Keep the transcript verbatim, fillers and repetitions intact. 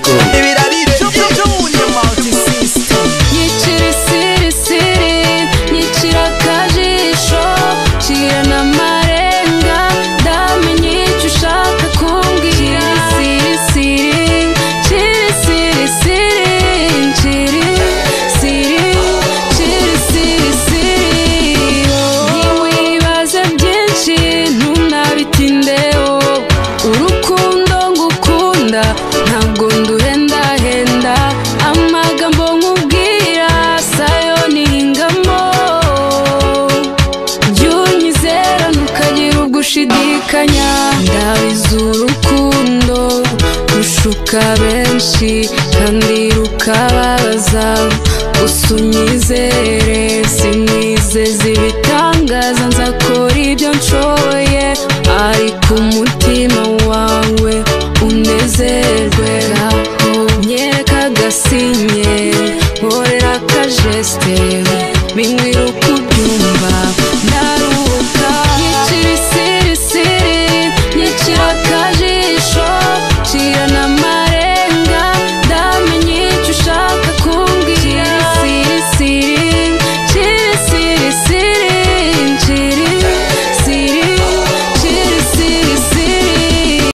ntabwo nduhenda henda amagambo nkubwira sayo ningamo byunyizera ntukagira ugushidikanya ndabizi urukundo rushuka benshi kandi rukababaza gusa unyizere sinizeze ibitangaza nzakora ibyo nshoboye ariko umutima wawe unezerwe nyereka agasinye nkorera akajeste bimwe uko ubyumva